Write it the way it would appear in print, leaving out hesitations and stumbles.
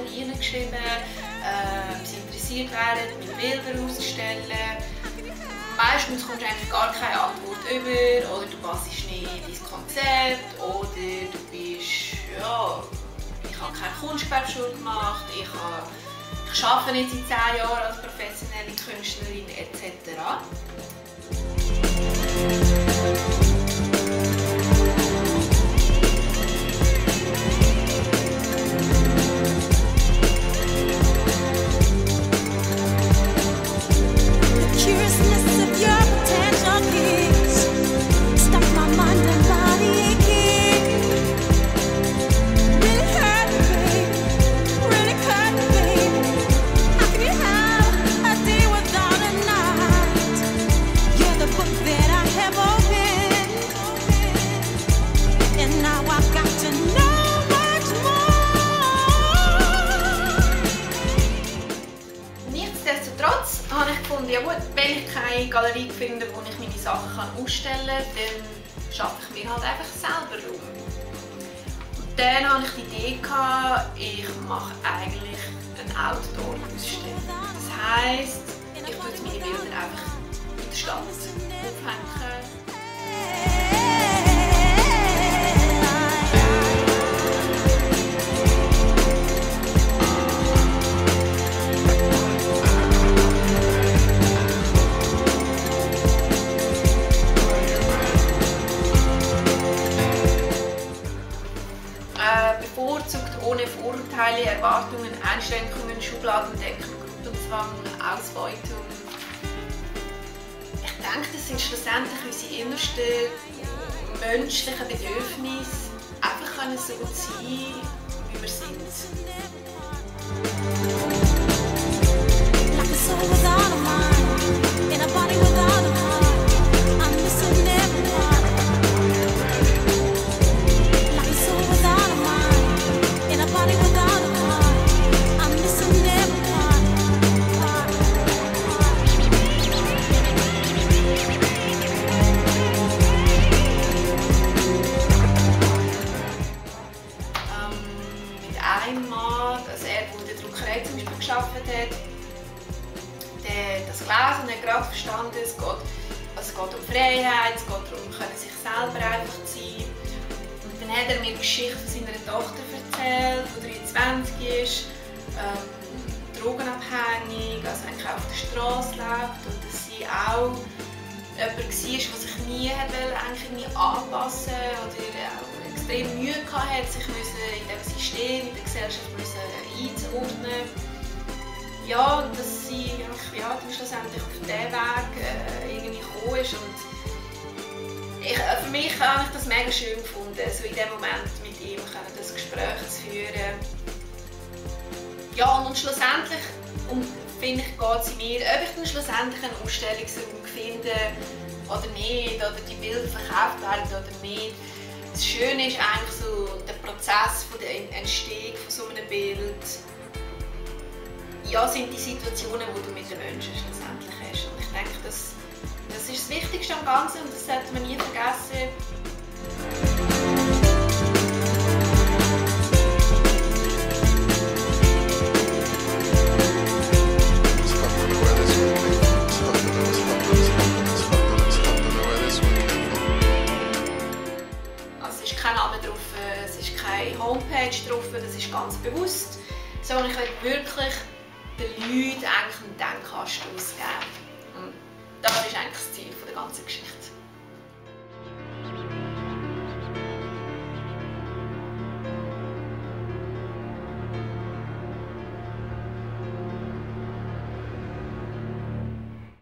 reingeschrieben, sie interessiert wären, meine Bilder auszustellen. Meistens kommst du eigentlich gar keine Antwort über, oder du passt nicht in dein Konzept, oder du bist, ja, ich habe keine Kunstgewerbeschule gemacht, ich arbeite nicht seit 10 Jahren als professionelle Künstlerin etc. Nichtsdestotrotz habe ich gefunden, ja gut, wenn ich keine Galerie finde, wo ich meine Sachen ausstellen kann, dann schaffe ich mir halt einfach selber Raum. Und dann hatte ich die Idee, ich mache eigentlich eine Outdoor-Ausstellung. Das heisst, ich tue meine Bilder einfach in der Stadt aufhängen. Bevorzugt ohne Vorurteile, Erwartungen, Einschränkungen, Schubladendenken, Gruppenzwang, Ausbeutung. Ich denke, das sind schlussendlich unsere innersten menschlichen Bedürfnisse, einfach so sein, wie wir sind. Also er, der in der Druckerei zum Beispiel gearbeitet hat, der das gelesen und hat gerade verstanden, es geht um Freiheit, es geht darum, sich selber einfach sein. Und dann hat er mir die Geschichte von seiner Tochter erzählt, die 23 ist, drogenabhängig, also eigentlich auf der Straße lebt und dass sie auch jemand war, der sich nie anpassen wollte oder auch extrem Mühe hatte, sich in diesem System, in der Gesellschaft einzuordnen. Ja, und dass sie dann schlussendlich auf diesen Weg irgendwie gekommen ist. Und für mich habe ich das mega schön gefunden, so in diesem Moment mit ihm das Gespräch zu führen. Ja, und schlussendlich, finde ich, geht es mir, ob ich dann schlussendlich einen Ausstellungsraum finde oder nicht, oder die Bilder verkauft werden oder nicht. Das Schöne ist eigentlich so der Prozess von der Entstehung von so einem Bild. Ja, sind die Situationen, die du mit den Menschen schlussendlich hast. Und ich denke, das ist das Wichtigste am Ganzen und das sollte man nie vergessen. Es ist keine Homepage drauf, das ist ganz bewusst, sondern ich will wirklich den Leuten einen Denkanstoss geben. Und das ist eigentlich das Ziel der ganzen Geschichte.